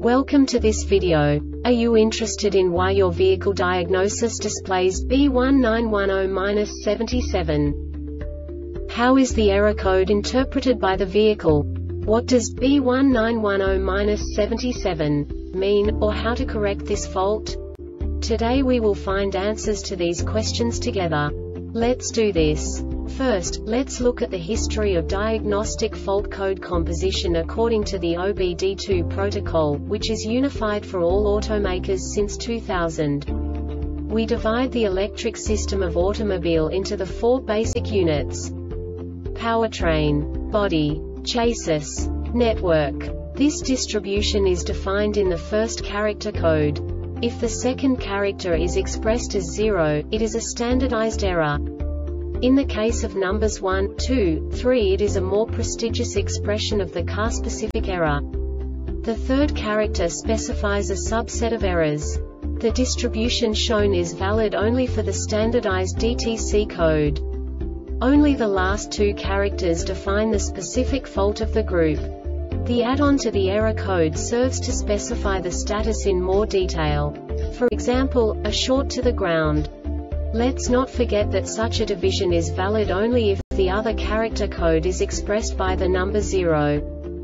Welcome to this video. Are you interested in why your vehicle diagnosis displays B1910-77? How is the error code interpreted by the vehicle? What does B1910-77 mean, or how to correct this fault? Today we will find answers to these questions together. Let's do this. First, let's look at the history of diagnostic fault code composition according to the OBD2 protocol, which is unified for all automakers since 2000. We divide the electric system of automobile into the four basic units: powertrain, body, chassis, network. This distribution is defined in the first character code. If the second character is expressed as 0, it is a standardized error. In the case of numbers 1, 2, 3, it is a more prestigious expression of the car-specific error. The third character specifies a subset of errors. The distribution shown is valid only for the standardized DTC code. Only the last two characters define the specific fault of the group. The add-on to the error code serves to specify the status in more detail. For example, a short to the ground. Let's not forget that such a division is valid only if the other character code is expressed by the number 0.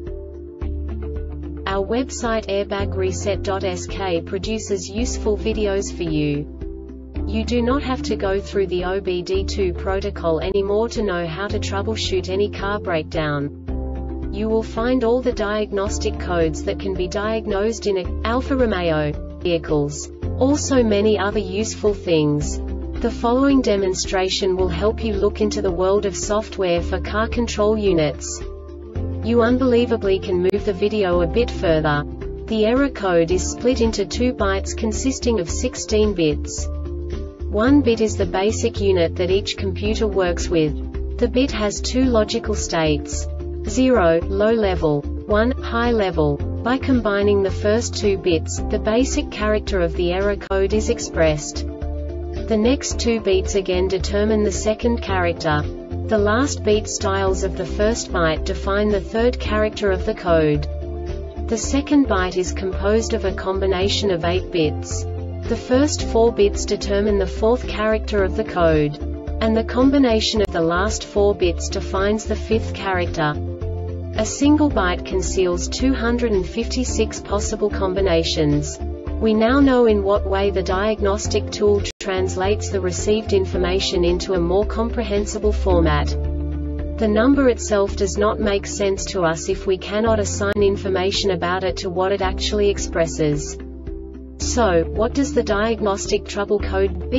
Our website airbagreset.sk produces useful videos for you. You do not have to go through the OBD2 protocol anymore to know how to troubleshoot any car breakdown. You will find all the diagnostic codes that can be diagnosed in Alfa Romeo vehicles. Also many other useful things. The following demonstration will help you look into the world of software for car control units. You unbelievably can move the video a bit further. The error code is split into 2 bytes consisting of 16 bits. 1 bit is the basic unit that each computer works with. The bit has 2 logical states: 0, low level, 1, high level. By combining the first 2 bits, the basic character of the error code is expressed. The next 2 beats again determine the second character. The last beat styles of the first byte define the third character of the code. The second byte is composed of a combination of 8 bits. The first 4 bits determine the fourth character of the code. And the combination of the last 4 bits defines the fifth character. A single byte conceals 256 possible combinations. We now know in what way the diagnostic tool translates the received information into a more comprehensible format. The number itself does not make sense to us if we cannot assign information about it to what it actually expresses. So, what does the diagnostic trouble code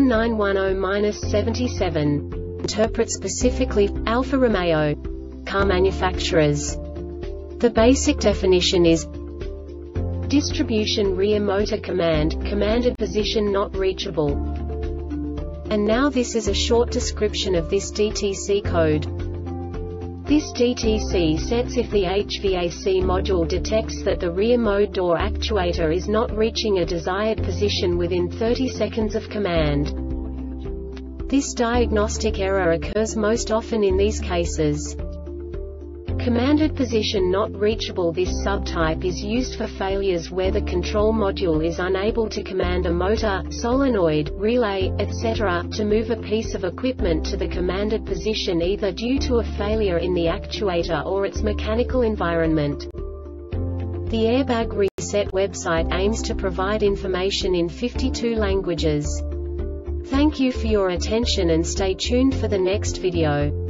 B1910-77 interpret specifically for Alfa Romeo car manufacturers? The basic definition is distribution rear motor command, commanded position not reachable. And now this is a short description of this DTC code. This DTC sets if the HVAC module detects that the rear mode door actuator is not reaching a desired position within 30 seconds of command. This diagnostic error occurs most often in these cases: commanded position not reachable. This subtype is used for failures where the control module is unable to command a motor, solenoid, relay, etc., to move a piece of equipment to the commanded position either due to a failure in the actuator or its mechanical environment. The Airbag Reset website aims to provide information in 52 languages. Thank you for your attention and stay tuned for the next video.